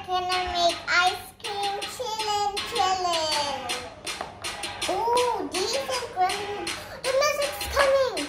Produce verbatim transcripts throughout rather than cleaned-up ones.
gonna make ice cream chillin', chillin'. Ooh, decent grandma. The music's coming.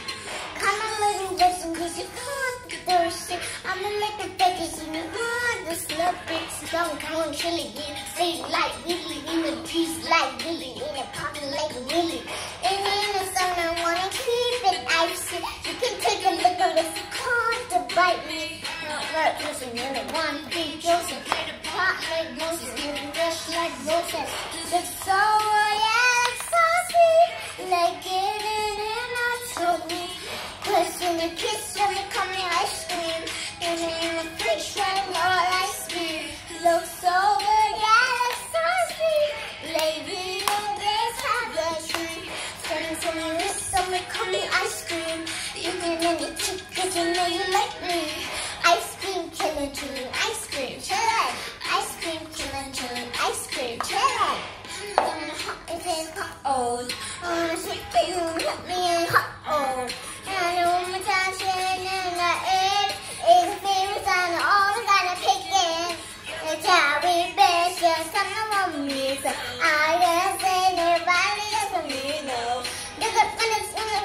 Come on, little version, cause you can't be thirsty. I'ma make the veggies in the heart. The slug bricks don't come chili. Say like Willy in the juice, like Willy in a pocket, like Willy. And in the sun, I wanna keep it icy. You can take a look at it if you can't to bite me. Not work, listen, in the one big Joseph. Play the pot like Moses, living just like Moses. It's so yeah, it's so sweet. Like it in a trophy. Pushing a kiss when they call me ice cream. And in the fridge, trying all ice cream. Looks so good, yeah, it's so sweet. Lady, oh, there's how the tree. Turning to me, this summer, call me ice cream. You can let me too, cause you know you like me. Ice cream, chillin', chillin', ice cream, chillin'. Ice cream, chillin', chillin', ice cream, chillin'. I'm hot, it's in hot, oh. I'm gonna sit for you, let me in hot, oh. And I know my time, chillin' in the air. It's a favorite sign, all I gotta pick in. It's how we best, just come on me. So I just say nobody doesn't need no. Look up when it's in the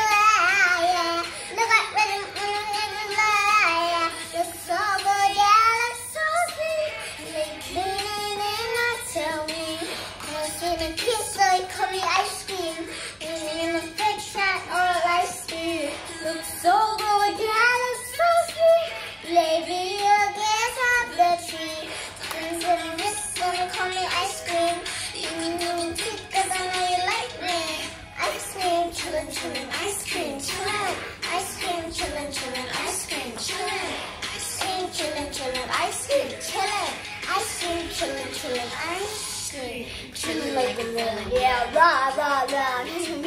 moonlight. Look up when it's in the moonlight. Looks so good, yeah, looks so sweet. Like being in the tell me. Once in a kiss, so you call me ice cream. And in the fridge, trying all ice cream. Looks so good, yeah, looks so sweet. Lady, you can't stop the tree. And so this gonna call me ice cream. You know me too, cause I know you like me. Ice cream, chillin', chillin', ice cream, chillin'. Ice cream, chillin', chillin', ice cream, chillin'. Ice cream, chillin', chillin', ice cream, chillin'. Ice cream, chillin', chillin', ice cream. Chillin' like the moon, yeah, rah, rah, rah.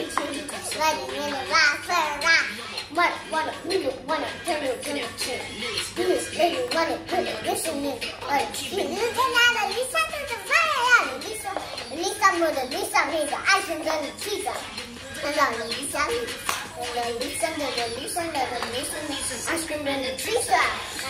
Like the moon, rah, rah, rah. Wanna, wanna, wanna, wanna, turn it, turn it, turn it. Do this, baby, wanna, put it, listen in. Wanna, keep it. Lisa, the fire, Lisa, Lisa, mother, Lisa, made the ice cream, then the pizza. And then Lisa, and then Lisa, and then Lisa, and then Lisa, Lisa, ice cream, then the pizza.